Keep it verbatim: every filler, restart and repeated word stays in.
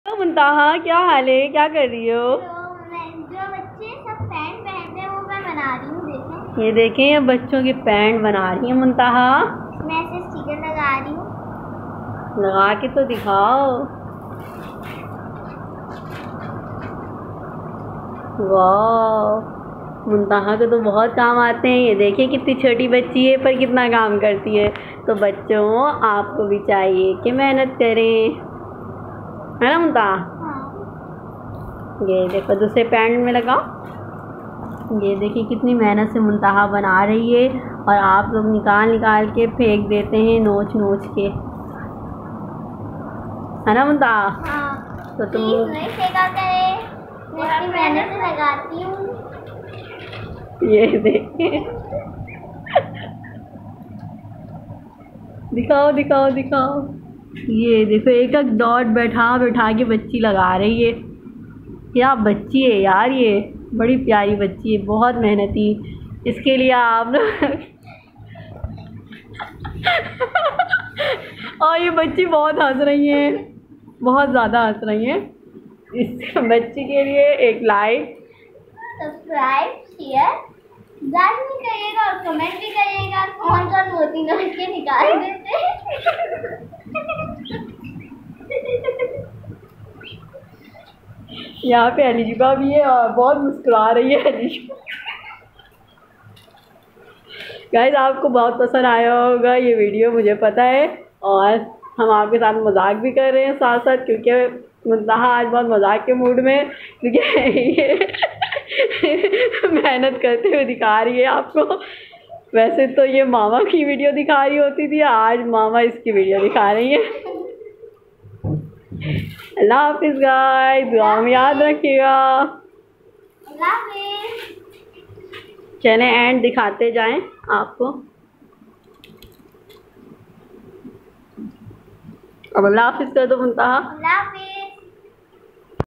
मुंताहा, क्या हाल है? क्या कर रही हो? तो मैं जो बच्चे सब पैंट पहनते हैं वो मैं बना रही हूँ। देखें, ये देखें, ये बच्चों की पैंट बना रही है मुंताहा। मैं ऐसे स्टिकर लगा रही हूँ। लगा के तो दिखाओ। वाह, मुंताहा को तो बहुत काम आते हैं। ये देखिए कितनी छोटी बच्ची है पर कितना काम करती है। तो बच्चों, आपको भी चाहिए कि मेहनत करें, है ना मुंताहा? हाँ। ये देखो, दूसरे पैंट में लगाओ। ये देखिए कितनी मेहनत से मुंताहा बना रही है और आप लोग निकाल निकाल के फेंक देते हैं, नोच नोच के, है ना मुंताहा? हाँ। तो तुम नहीं फेंका करें, मैं अपनी मेहनत से लगाती हूँ। ये देखिए, दिखाओ दिखाओ दिखाओ। ये देखो, एक एक डॉट बैठा बैठा के बच्ची लगा रही है। क्या बच्ची है यार, ये बड़ी प्यारी बच्ची है, बहुत मेहनती। इसके लिए आप लोग और ये बच्ची बहुत हंस रही है, बहुत ज़्यादा हंस रही है। इस बच्ची के लिए एक लाइक, सब्सक्राइब, शेयर लाजमी करिएगा और कमेंट भी करिएगा। कौन कौन मोती नोच के निकाल देते हैं। यहाँ पे अलीशा भी है और बहुत मुस्कुरा रही है अलीशा। गाइस, आपको बहुत पसंद आया होगा ये वीडियो, मुझे पता है। और हम आपके साथ मजाक भी कर रहे हैं साथ साथ, क्योंकि मुंताहा आज बहुत मजाक के मूड में, क्योंकि ये मेहनत करते हुए दिखा रही है आपको। वैसे तो ये मामा की वीडियो दिखा रही होती थी, आज मामा इसकी वीडियो दिखा रही है। अल्लाह हाफिज़ गाइस, दुआ में याद रखिएगा। अल्लाह हाफिज़। चलें एंड दिखाते जाएं आपको। अब अल्लाह हाफिज़ कर दो मुंताहा। अल्लाह हाफिज़।